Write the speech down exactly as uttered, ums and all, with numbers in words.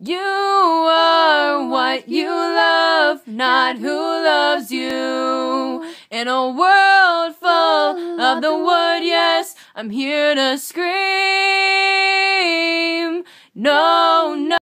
You are what you love, not who loves you. In a world full of the word yes, I'm here to scream. No, no.